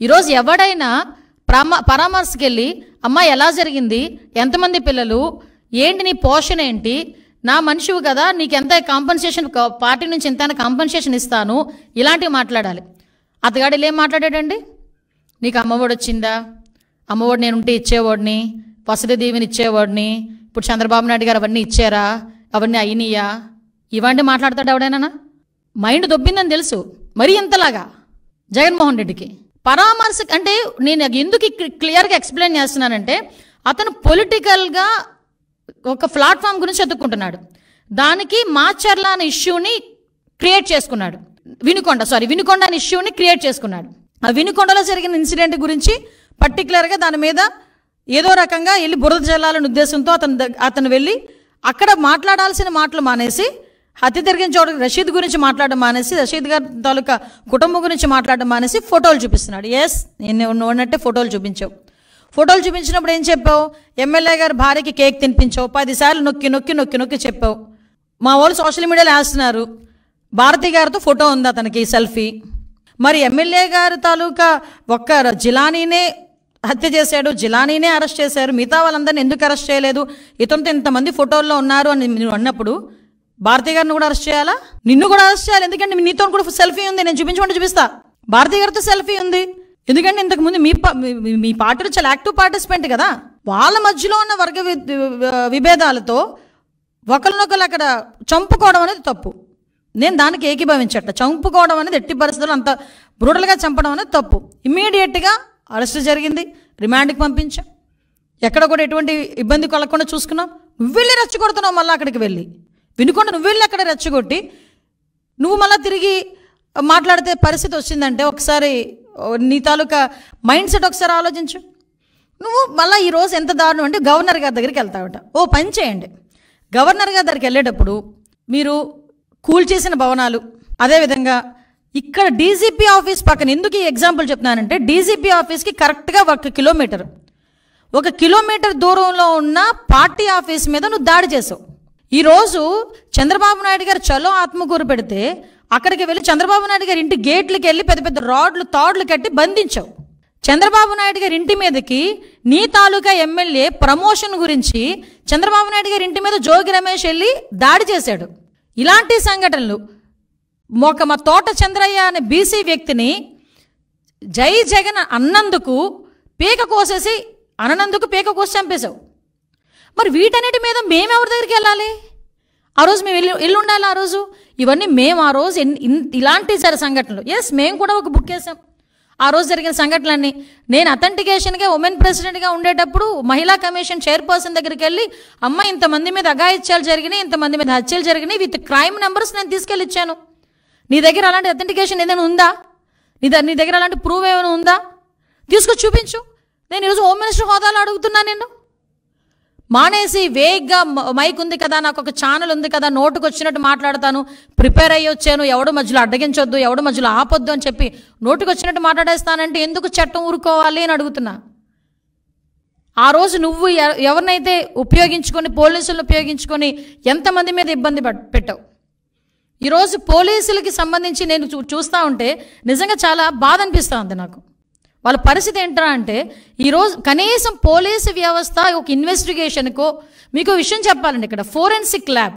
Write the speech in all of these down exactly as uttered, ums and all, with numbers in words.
ఈరోజు ఎవడైనా పరామ పరామర్శకి వెళ్ళి అమ్మ ఎలా జరిగింది, ఎంతమంది పిల్లలు, ఏంటి నీ పోషణ ఏంటి, నా మనిషివి కదా, నీకు ఎంత కాంపన్సేషన్ పార్టీ నుంచి ఎంత కాంపన్సేషన్ ఇస్తాను, ఇలాంటివి మాట్లాడాలి. అతగాడు ఏం మాట్లాడాడండి? నీకు అమ్మఒడి వచ్చిందా, అమ్మఒడి నేను ఉంటే ఇచ్చేవాడిని, వసతి దీవెని ఇచ్చేవాడిని, ఇప్పుడు చంద్రబాబు నాయుడు గారు అవన్నీ ఇచ్చారా, అవన్నీ అయినాయా, ఇవన్నీ మాట్లాడతాడు ఎవడైనా? మైండ్ దొబ్బిందని తెలుసు, మరీ ఇంతలాగా జగన్మోహన్ రెడ్డికి. పరామర్శ అంటే నేను ఎందుకు క్లియర్గా ఎక్స్ప్లెయిన్ చేస్తున్నానంటే, అతను పొలిటికల్గా ఒక ప్లాట్ఫామ్ గురించి ఎత్తుక్కుంటున్నాడు. దానికి మాచర్ల అనే ఇష్యూని క్రియేట్ చేసుకున్నాడు. వినుకొండ సారీ వినుకొండ అనే ఇష్యూని క్రియేట్ చేసుకున్నాడు. ఆ వినుకొండలో జరిగిన ఇన్సిడెంట్ గురించి పర్టికులర్గా దాని మీద ఏదో రకంగా వెళ్ళి బురద జల్లాలనే ఉద్దేశంతో అతను అతను వెళ్ళి అక్కడ మాట్లాడాల్సిన మాటలు మానేసి, హత్య జరిగిన చోట రషీద్ గురించి మాట్లాడడం మానేసి, రషీద్ గారి తాలూకా కుటుంబం గురించి మాట్లాడడం మానేసి ఫోటోలు చూపిస్తున్నాడు. ఎస్, నేను ఉన్నట్టే ఫోటోలు చూపించావు. ఫోటోలు చూపించినప్పుడు ఏం చెప్పావు? ఎమ్మెల్యే గారి భార్యకి కేక్ తినిపించావు, పదిసార్లు నొక్కి నొక్కి నొక్కి నొక్కి చెప్పావు. మా వాళ్ళు సోషల్ మీడియాలో వేస్తున్నారు, భారతి గారితో ఫోటో ఉంది అతనికి సెల్ఫీ. మరి ఎమ్మెల్యే గారి తాలూకా ఒక్క జిలానీనే హత్య చేశాడు, జిలానీనే అరెస్ట్ చేశారు, మిగతా వాళ్ళందరినీ ఎందుకు అరెస్ట్ చేయలేదు, ఇతనితో ఇంతమంది ఫోటోల్లో ఉన్నారు అని నువ్వు అన్నప్పుడు భారతి గారిని కూడా అరెస్ట్ చేయాలా? నిన్ను కూడా అరెస్ట్ చేయాలి. ఎందుకంటే నీతో కూడా సెల్ఫీ ఉంది, నేను చూపించమంటే చూపిస్తా. భారతి గారితో సెల్ఫీ ఉంది, ఎందుకంటే ఇంతకుముందు మీ మీ పార్టీలో చాలా యాక్టివ్ పార్టిసిపెంట్ కదా. వాళ్ళ మధ్యలో ఉన్న వర్గ విభేదాలతో ఒకరినొకరు అక్కడ చంపుకోవడం అనేది తప్పు. నేను దానికి ఏకీభవించట. చంపుకోవడం అనేది ఎట్టి పరిస్థితుల్లో అంత బ్రూటల్గా చంపడం అనేది తప్పు. ఇమ్మీడియట్గా అరెస్ట్ జరిగింది, రిమాండ్కి పంపించాం. ఎక్కడ కూడా ఎటువంటి ఇబ్బంది కలగకుండా చూసుకున్నాం. నువ్వు వెళ్ళి రెచ్చగొడుతున్నావు, మళ్ళీ అక్కడికి వెళ్ళి వినుకొండ నువ్వు వెళ్ళి అక్కడ రెచ్చగొట్టి నువ్వు మళ్ళీ తిరిగి మాట్లాడితే పరిస్థితి వచ్చిందంటే ఒకసారి నీ తాలూకా మైండ్ సెట్ ఒకసారి ఆలోచించు. నువ్వు మళ్ళీ ఈరోజు ఎంత దారుణం అంటే గవర్నర్ గారి దగ్గరికి వెళ్తావట. ఓ పని చేయండి, గవర్నర్ గారి దగ్గరికి వెళ్ళేటప్పుడు మీరు కూల్ చేసిన భవనాలు, అదేవిధంగా ఇక్కడ డీజీపీ ఆఫీస్ పక్కన, ఎందుకు ఈ ఎగ్జాంపుల్ చెప్తున్నానంటే డీజీపీ ఆఫీస్కి కరెక్ట్గా ఒక కిలోమీటర్ ఒక కిలోమీటర్ దూరంలో ఉన్న పార్టీ ఆఫీస్ మీద నువ్వు దాడి చేసావు. ఈరోజు చంద్రబాబు నాయుడు గారు చలో ఆత్మకూరు పెడితే అక్కడికి వెళ్ళి చంద్రబాబు నాయుడు గారి ఇంటి గేట్లకి వెళ్ళి పెద్ద పెద్ద రాడ్లు తాడ్లు కట్టి బంధించావు. చంద్రబాబు నాయుడు గారి ఇంటి మీదకి నీ తాలూకా ఎమ్మెల్యే ప్రమోషన్ గురించి చంద్రబాబు నాయుడు గారి ఇంటి మీద జోగి రమేష్ వెళ్ళి దాడి చేశాడు. ఇలాంటి సంఘటనలు ఒక మా తోట చంద్రయ్య అనే బీసీ వ్యక్తిని జై జగన్ అన్నందుకు పీక కోసేసి అనందుకు పీక కోసి చంపేశావు. మరి వీటన్నిటి మీద మేము ఎవరి దగ్గరికి వెళ్ళాలి? ఆ రోజు మేము ఇల్లు ఇల్లు ఉండాలి. ఆ రోజు ఇవన్నీ మేము ఆ రోజు ఇలాంటి సరే సంఘటనలు ఎస్ మేము కూడా ఒక బుక్ వేసాం. ఆ రోజు జరిగిన సంఘటనలన్నీ నేను అథెంటికేషన్గా ఉమెన్ ప్రెసిడెంట్గా ఉండేటప్పుడు మహిళా కమిషన్ చైర్పర్సన్ దగ్గరికి వెళ్ళి అమ్మ ఇంతమంది మీద అఘాయిత్యాలు జరిగినాయి, ఇంతమంది మీద హత్యలు జరిగినాయి విత్ క్రైమ్ నెంబర్స్ నేను తీసుకెళ్ళి ఇచ్చాను. నీ దగ్గర అలాంటి అథెంటికేషన్ ఏదైనా ఉందా? నీ దగ్గర నీ దగ్గర అలాంటి ప్రూవ్ ఏమైనా ఉందా? తీసుకొచ్చి చూపించు. నేను ఈరోజు హోమ్ మినిస్టర్ హోదాలో అడుగుతున్నా. నేను మానేసి వేగ్గా మైక్ ఉంది కదా, నాకు ఒక ఛానల్ ఉంది కదా, నోటుకు వచ్చినట్టు మాట్లాడతాను, ప్రిపేర్ అయ్యి వచ్చాను, ఎవడు మధ్యలో అడ్డగించొద్దు, ఎవడు మధ్యలో ఆపొద్దు అని చెప్పి నోటుకు వచ్చినట్టు మాట్లాడేస్తానంటే ఎందుకు చట్టం ఊరుకోవాలి అని అడుగుతున్నా. ఆ రోజు నువ్వు ఎవరినైతే ఉపయోగించుకొని పోలీసులను ఉపయోగించుకొని ఎంతమంది మీద ఇబ్బంది పెట్టావు. ఈరోజు పోలీసులకి సంబంధించి నేను చూ చూస్తూ ఉంటే నిజంగా చాలా బాధ అనిపిస్తూ ఉంది నాకు. వాళ్ళ పరిస్థితి ఏంటా అంటే ఈరోజు కనీసం పోలీసు వ్యవస్థ ఒక ఇన్వెస్టిగేషన్కో, మీకు విషయం చెప్పాలండి, ఇక్కడ ఫోరెన్సిక్ ల్యాబ్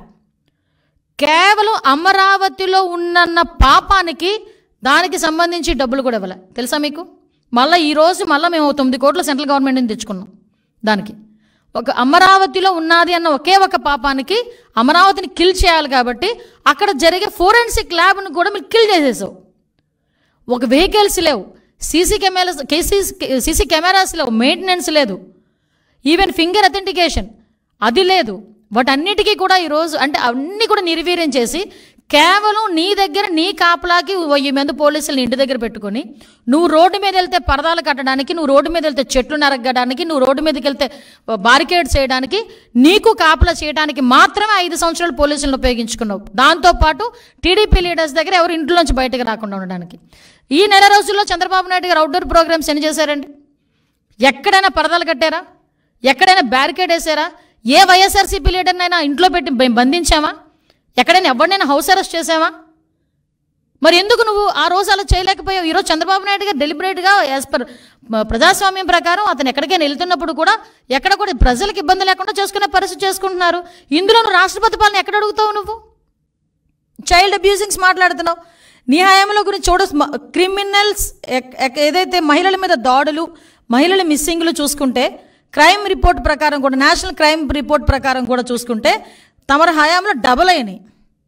కేవలం అమరావతిలో ఉన్న పాపానికి దానికి సంబంధించి డబ్బులు కూడా ఇవ్వలే తెలుసా మీకు. మళ్ళీ ఈరోజు మళ్ళీ మేము తొమ్మిది కోట్ల సెంట్రల్ గవర్నమెంట్ నుంచి తెచ్చుకున్నాం. దానికి ఒక అమరావతిలో ఉన్నది అన్న ఒకే ఒక పాపానికి అమరావతిని కిల్ చేయాలి కాబట్టి అక్కడ జరిగే ఫోరెన్సిక్ ల్యాబ్ను కూడా మీరు కిల్ చేసేసావు. ఒక వెహికల్స్ లేవు, సీసీ కెమెరాస్ సీసీ కెమెరాస్ లేవు, మెయింటెనెన్స్ లేదు, ఈవెన్ ఫింగర్ అథెంటికేషన్ అది లేదు. వాటన్నిటికీ కూడా ఈరోజు అంటే అన్నీ కూడా నిర్వీర్యం చేసి కేవలం నీ దగ్గర నీ కాపలాకి వెయ్యి మంది పోలీసులను ఇంటి దగ్గర పెట్టుకొని నువ్వు రోడ్డు మీద వెళ్తే పరదాలు కట్టడానికి, నువ్వు రోడ్డు మీద వెళ్తే చెట్లు నరగడానికి, నువ్వు రోడ్డు మీదకి వెళ్తే బారికేడ్స్ చేయడానికి, నీకు కాపలా చేయడానికి మాత్రమే ఐదు సంవత్సరాలు పోలీసులను ఉపయోగించుకున్నావు. దాంతోపాటు టీడీపీ లీడర్స్ దగ్గర ఎవరు ఇంట్లోంచి బయటకు రాకుండా ఉండడానికి. ఈ నెల రోజుల్లో చంద్రబాబు నాయుడు గారు అవుట్డోర్ ప్రోగ్రామ్స్ ఎన్ని చేశారండి? ఎక్కడైనా పరదాలు కట్టారా? ఎక్కడైనా బ్యారికేడ్ వేసారా? ఏ వైఎస్ఆర్సీపీ లీడర్నైనా ఇంట్లో పెట్టి బంధించామా? ఎక్కడైనా ఎవరినైనా హౌస్ అరెస్ట్ చేసావా? మరి ఎందుకు నువ్వు ఆ రోజు అలా చేయలేకపోయావు? ఈరోజు చంద్రబాబు నాయుడు గారు డెలిబరేట్గా యాజ్ పర్ ప్రజాస్వామ్యం ప్రకారం అతను ఎక్కడికైనా వెళ్తున్నప్పుడు కూడా ఎక్కడ కూడా ప్రజలకు ఇబ్బంది లేకుండా చేసుకునే పరిస్థితి చేసుకుంటున్నారు. ఇందులో నువ్వు రాష్ట్రపతి పాలన ఎక్కడ అడుగుతావు? నువ్వు చైల్డ్ అబ్యూజింగ్స్ మాట్లాడుతున్నావు. నీ హయాంలో గురించి చూడ క్రిమినల్స్ ఏదైతే మహిళల మీద దాడులు, మహిళల మిస్సింగ్లు చూసుకుంటే క్రైమ్ రిపోర్ట్ ప్రకారం కూడా, నేషనల్ క్రైమ్ రిపోర్ట్ ప్రకారం కూడా చూసుకుంటే తమరి హయాంలో డబల్ అయినాయి.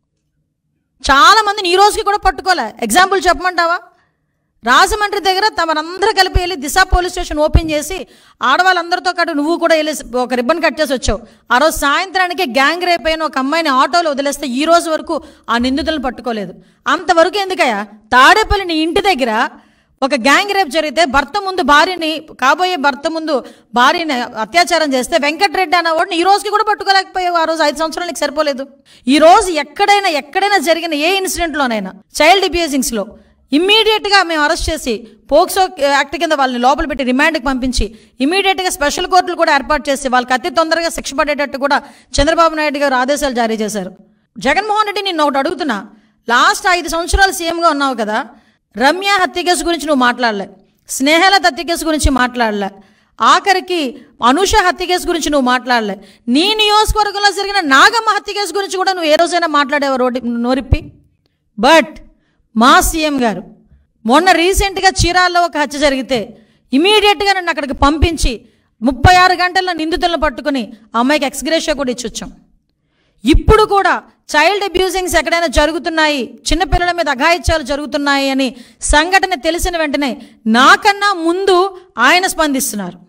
చాలామందిని ఈ రోజుకి కూడా పట్టుకోలే. ఎగ్జాంపుల్ చెప్పమంటావా? రాజమండ్రి దగ్గర తమరందరూ కలిపి వెళ్ళి దిశ పోలీస్ స్టేషన్ ఓపెన్ చేసి ఆడవాళ్ళందరితో పాటు నువ్వు కూడా వెళ్ళి ఒక రిబ్బన్ కట్ చేసి వచ్చావు. ఆ రోజు సాయంత్రానికి గ్యాంగ్ రేప్ అయిన ఒక అమ్మాయిని ఆటోలో వదిలేస్తే ఈ రోజు వరకు ఆ నిందితులను పట్టుకోలేదు. అంతవరకు ఎందుకయ్యా? తాడేపల్లి నీ ఇంటి దగ్గర ఒక గ్యాంగ్ రేప్ జరిగితే భర్త ముందు భార్యని, కాబోయే భర్త ముందు భార్యని అత్యాచారం చేస్తే వెంకటరెడ్డి అన్నవాడిని ఈ రోజుకి కూడా పట్టుకోలేకపోయావు. ఆ రోజు ఐదు సంవత్సరాలకి సరిపోలేదు. ఈ రోజు ఎక్కడైనా ఎక్కడైనా జరిగిన ఏ ఇన్సిడెంట్లోనైనా చైల్డ్ అబ్యూజింగ్స్లో ఇమ్మీడియట్గా మేము అరెస్ట్ చేసి పోక్సో యాక్ట్ కింద వాళ్ళని లోపల పెట్టి రిమాండ్కి పంపించి ఇమీడియట్గా స్పెషల్ కోర్టులు కూడా ఏర్పాటు చేసి వాళ్ళకి అతి తొందరగా శిక్ష పడేటట్టు కూడా చంద్రబాబు నాయుడు గారు ఆదేశాలు జారీ చేశారు. జగన్మోహన్ రెడ్డి నేను ఒకటి అడుగుతున్నా, లాస్ట్ ఐదు సంవత్సరాలు సీఎంగా ఉన్నావు కదా, రమ్య హత్య కేసు గురించి నువ్వు మాట్లాడలే, స్నేహలత హత్య కేసు గురించి మాట్లాడలే, ఆఖరికి అనుష హత్య కేసు గురించి నువ్వు మాట్లాడలే, నీ నియోజకవర్గంలో జరిగిన నాగమ్మ హత్య కేసు గురించి కూడా నువ్వు ఏ రోజైనా మాట్లాడేవా రోడ్డు నోరిప్పి? బట్ మా సీఎం గారు మొన్న రీసెంట్గా చీరాల్లో ఒక హత్య జరిగితే ఇమీడియట్గా నన్ను అక్కడికి పంపించి ముప్పై ఆరు గంటల్లో నిందితులను పట్టుకుని అమ్మాయికి ఎక్స్గ్రేషియా కూడా ఇచ్చొచ్చాం. ఇప్పుడు కూడా చైల్డ్ అబ్యూజింగ్స్ ఎక్కడైనా జరుగుతున్నాయి, చిన్నపిల్లల మీద అఘాయిత్యాలు జరుగుతున్నాయి అని సంఘటన తెలిసిన వెంటనే నాకన్నా ముందు ఆయన స్పందిస్తున్నారు,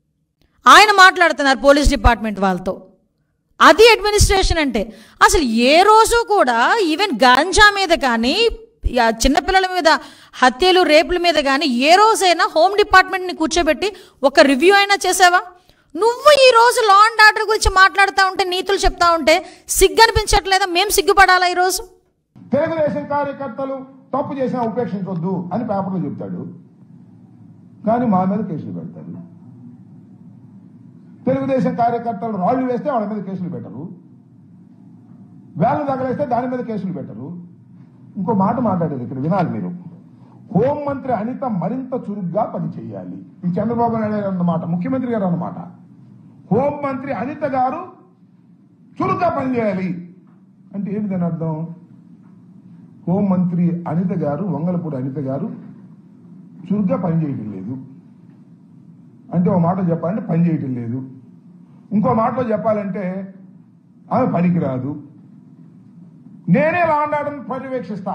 ఆయన మాట్లాడుతున్నారు పోలీస్ డిపార్ట్మెంట్ వాళ్ళతో. అది అడ్మినిస్ట్రేషన్ అంటే. అసలు ఏ రోజు కూడా ఈవెన్ గాంజా మీద కానీ, చిన్నపిల్లల మీద హత్యలు రేపుల మీద కానీ ఏ రోజైనా హోమ్ డిపార్ట్మెంట్ని కూర్చోబెట్టి ఒక రివ్యూ అయినా చేసావా? నువ్వు ఈ రోజు లా అండ్ ఆర్డర్ గురించి మాట్లాడుతూ ఉంటే, నీతులు చెప్తా ఉంటే సిగ్గు అనిపించట్లేదా? మేము సిగ్గుపడాలా? ఈరోజు తెలుగుదేశం కార్యకర్తలు తప్పు చేసినా ఉపేక్షించొద్దు అని పేపర్లో చెప్తాడు, కానీ మా మీద కేసులు పెడతారు. తెలుగుదేశం కార్యకర్తలు రాళ్లు వేస్తే వాళ్ళ మీద కేసులు పెట్టరు, వేళ్ళు తగలేస్తే దాని మీద కేసులు పెట్టరు. ఇంకో మాట మాట్లాడేది ఇక్కడ వినాలి మీరు. హోంమంత్రి అనిత మరింత చురుగ్గా పనిచేయాలి. ఈ చంద్రబాబు నాయుడు గారు అన్నమాట, ముఖ్యమంత్రి గారు అన్నమాట. హోంమంత్రి అనిత గారు చురుగ్గా పనిచేయాలి అంటే ఏంటి దాని అర్థం? హోంమంత్రి అనిత గారు, వంగలపూడి అనిత గారు చురుగ్గా పనిచేయటం లేదు అంటే ఒక మాట చెప్పాలంటే పని చేయటం లేదు. ఇంకో మాటలో చెప్పాలంటే ఆమె పనికిరాదు, నేనే లా అండ్ ఆర్డర్ పర్యవేక్షిస్తా,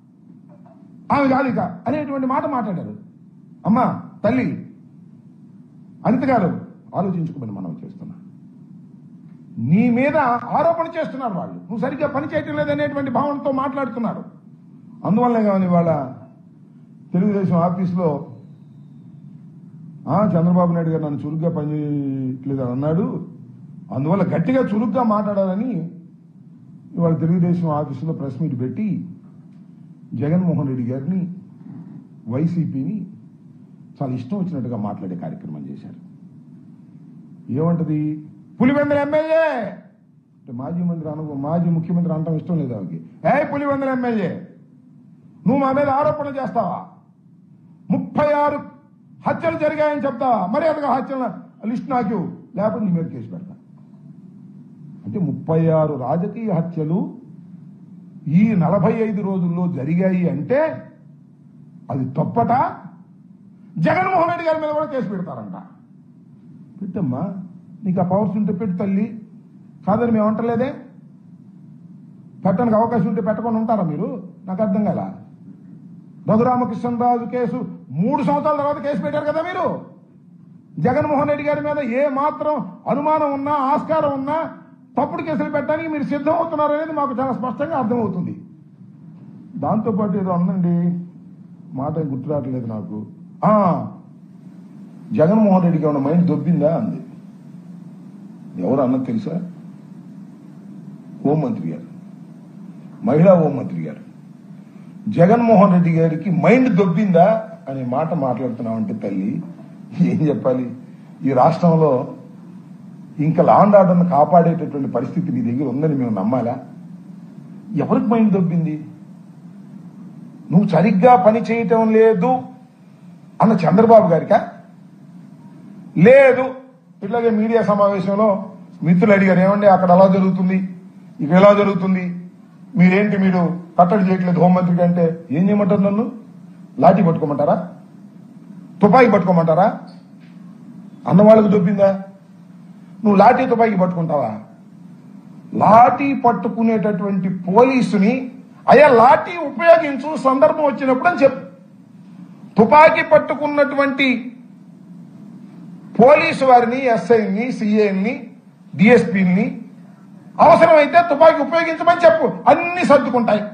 ఆమె కాలిక అనేటువంటి మాట మాట్లాడారు. అమ్మా తల్లి అనిత గారు ఆలోచించుకోమని మనం చేస్తున్నా. నీ మీద ఆరోపణ చేస్తున్నారు వాళ్ళు, నువ్వు సరిగ్గా పని చేయటం లేదనేటువంటి భావనతో మాట్లాడుతున్నారు. అందువల్లే కానీ వాళ్ళ తెలుగుదేశం ఆఫీసులో చంద్రబాబు నాయుడు గారు నన్ను చురుగ్గా పనిచేయట్లేదు అన్నాడు, అందువల్ల గట్టిగా చురుగ్గా మాట్లాడాలని ఇవాళ తెలుగుదేశం ఆఫీసులో ప్రెస్ మీట్ పెట్టి జగన్మోహన్ రెడ్డి గారిని, వైసీపీని చాలా ఇష్టం వచ్చినట్టుగా మాట్లాడే కార్యక్రమం చేశారు. ఏమంటది? పులివెందుల ఎమ్మెల్యే అంటే మాజీ మంత్రి అను మాజీ ముఖ్యమంత్రి అనటం ఇష్టం లేదు ఆమెకి. ఏ పులివెందుల ఎమ్మెల్యే నువ్వు మా మీద ఆరోపణ చేస్తావా? ముప్పై ఆరు హత్యలు జరిగాయని చెప్తావా? మరి అదిగా హత్యల లిస్ట్ నాకు, లేకపోతే నీ మీద కేసు పెడతా అంటే ముప్పై ఆరు రాజకీయ హత్యలు ఈ నలభై ఐదు రోజుల్లో జరిగాయి అంటే అది తప్పట. జగన్మోహన్ రెడ్డి గారి మీద కూడా కేసు పెడతారంట. పెట్టమ్మా, నీకు ఆ పవర్స్ ఉంటే పెట్టు తల్లి, కాదని మేము అంటలేదే. పెట్టడానికి అవకాశం ఉంటే పెట్టకుండా ఉంటారా మీరు? నాకు అర్థం కదా. రఘురామకృష్ణరాజు కేసు మూడు సంవత్సరాల తర్వాత కేసు పెట్టారు కదా మీరు. జగన్మోహన్ రెడ్డి గారి మీద ఏ మాత్రం అనుమానం ఉన్నా, ఆస్కారం ఉన్నా తప్పుడు కేసులు పెట్టడానికి మీరు సిద్ధం అవుతున్నారు అనేది మాకు చాలా స్పష్టంగా అర్థమవుతుంది. దాంతోపాటు ఏదో అందండి, మాట గుర్తు రావట్లేదు నాకు. జగన్మోహన్ రెడ్డికి ఏమైనా మైండ్ దొబ్బిందా అంది. ఎవరు అన్నది తెలుసా? హోంమంత్రి గారు, మహిళా హోంమంత్రి గారు. జగన్మోహన్ రెడ్డి గారికి మైండ్ దొబ్బిందా అనే మాట మాట్లాడుతున్నామంటే తల్లి ఏం చెప్పాలి? ఈ రాష్ట్రంలో ఇంకా లా అండ్ ఆర్డర్ను కాపాడేటటువంటి పరిస్థితి నీ దగ్గర ఉందని మేము నమ్మాలా? ఎవరికి మైండ్ దొబ్బింది? నువ్వు సరిగ్గా పని చేయటం లేదు అన్న చంద్రబాబు గారికా? లేదు. ఇట్లాగే మీడియా సమావేశంలో మిత్రులు అడిగారు, ఏమండి అక్కడ అలా జరుగుతుంది, ఇక ఎలా జరుగుతుంది, మీరేంటి మీరు కట్టడి చేయట్లేదు హోంమంత్రికి అంటే, ఏం చేయమంటారు? నన్ను లాఠీ పట్టుకోమంటారా? తుపాకీ పట్టుకోమంటారా? అన్నవాళ్ళకు దొబ్బిందా? నువ్వు లాఠీ తుపాకీ పట్టుకుంటావా? లాఠీ పట్టుకునేటటువంటి పోలీసుని అయ్యా లాఠీ ఉపయోగించు సందర్భం వచ్చినప్పుడు అని చెప్పు. తుపాకీ పట్టుకున్నటువంటి పోలీసు వారిని, ఎస్ఐని, సిఐని, డిఎస్పీని అవసరమైతే తుపాకీ ఉపయోగించమని చెప్పు, అన్ని సర్దుకుంటాయి.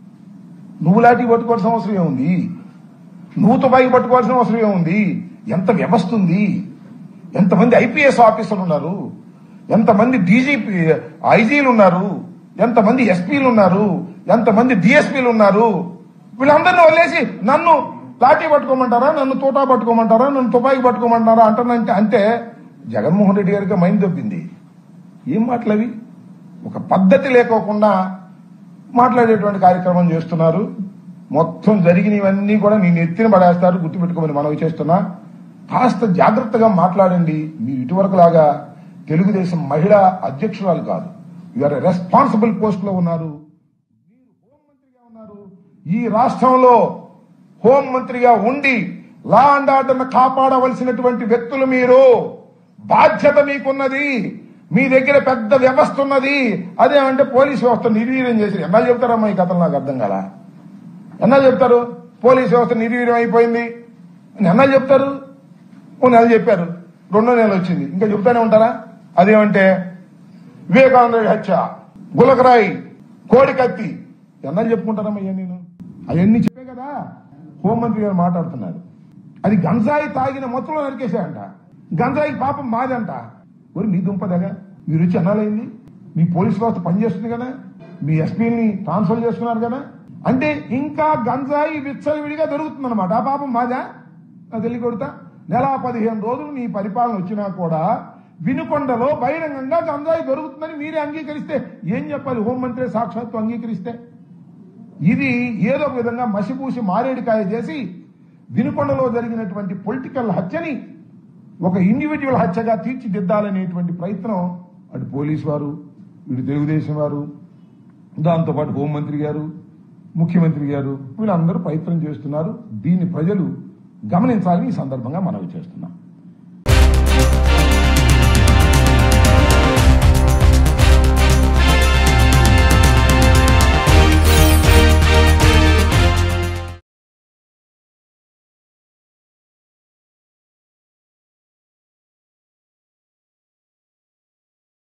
నువ్వు లాఠీ పట్టుకోవాల్సిన అవసరం ఏముంది? నువ్వు తుపాకీ పట్టుకోవాల్సిన అవసరం ఏముంది? ఎంత వ్యవస్థ ఉంది, ఎంతమంది ఐపీఎస్ ఆఫీసర్లు ఉన్నారు, ఎంతమంది డీజీపీ ఐజీలు ఉన్నారు, ఎంతమంది ఎస్పీలు ఉన్నారు, ఎంతమంది డిఎస్పీలు ఉన్నారు. వీళ్ళందరినీ వదిలేసి నన్ను లాఠీ పట్టుకోమంటారా, నన్ను తోటా పట్టుకోమంటారా, నన్ను తుపాకీ పట్టుకోమంటారా అంటానంటే అంటే జగన్మోహన్ రెడ్డి గారికి మైండ్ దొబ్బింది. ఏం మాటలవి? ఒక పద్ధతి లేకోకుండా మాట్లాడేటువంటి కార్యక్రమం చేస్తున్నారు. మొత్తం జరిగినవన్నీ కూడా నేను ఎత్తిన పడేస్తారు, గుర్తుపెట్టుకోమని మనవి చేస్తున్నా. కాస్త జాగ్రత్తగా మాట్లాడండి. మీరు ఇటువరకు లాగా తెలుగుదేశం మహిళా అధ్యక్షురాలు కాదు, యూఆర్ రెస్పాన్సిబుల్ పోస్ట్ లో ఉన్నారు. మీరు హోంమంత్రిగా ఉన్నారు. ఈ రాష్ట్రంలో హోంమంత్రిగా ఉండి లా అండ్ ఆర్డర్ కాపాడవలసినటువంటి వ్యక్తులు మీరు. బాధ్యత మీకున్నది. మీ దగ్గర పెద్ద వ్యవస్థ ఉన్నది. అదేమంటే పోలీస్ వ్యవస్థ నిర్వీర్యం చేసి ఎన్నా చెప్తారమ్మా? ఈ కథలు నాకు అర్థం కాల. ఎన్నా చెప్తారు పోలీస్ వ్యవస్థ నిర్వీర్యం అయిపోయింది అని ఎన్నా చెప్తారు? ఓ నెల చెప్పారు, రెండో నెల వచ్చింది, ఇంకా చెప్తానే ఉంటారా? అదేమంటే వివేకానంద రెడ్డి హత్య, గులకరాయి, కోడికత్తి ఎన్నా చెప్పుకుంటారమ్మా? అయ్యా నేను అవన్నీ చెప్పే కదా హోంమంత్రి గారు మాట్లాడుతున్నారు. అది గంజాయి తాగిన మొత్తంలో నరికేశాయంట. గంజాయి పాపం మాదంట. మరి మీ దుంపదగా మీరు వచ్చి అన్నాలైంది. మీ పోలీసు వ్యవస్థ పనిచేస్తుంది కదా, మీ ఎస్పీని ట్రాన్స్ఫర్ చేస్తున్నారు కదా, అంటే ఇంకా గంజాయి విచ్చలవిడిగా దొరుకుతుంది అనమాట. ఆ పాపం మాదా? నాకు తెలియ కొడతా. నెల పదిహేను రోజులు నీ పరిపాలన వచ్చినా కూడా వినుకొండలో బహిరంగంగా గంజాయి దొరుకుతుందని మీరే అంగీకరిస్తే ఏం చెప్పాలి? హోంమంత్రి సాక్షాత్తు అంగీకరిస్తే ఇది ఏదో ఒక విధంగా మసిపూసి మారేడికాయ చేసి వినుకొండలో జరిగినటువంటి పొలిటికల్ హత్యని ఒక ఇండివిజువల్ హత్యగా తీర్చిదిద్దాలనేటువంటి ప్రయత్నం అటు పోలీసు వారు, ఇటు తెలుగుదేశం వారు, దాంతోపాటు హోంమంత్రి గారు, ముఖ్యమంత్రి గారు వీళ్ళందరూ ప్రయత్నం చేస్తున్నారు. దీన్ని ప్రజలు గమనించాలని ఈ సందర్భంగా మనవి చేస్తున్నాం.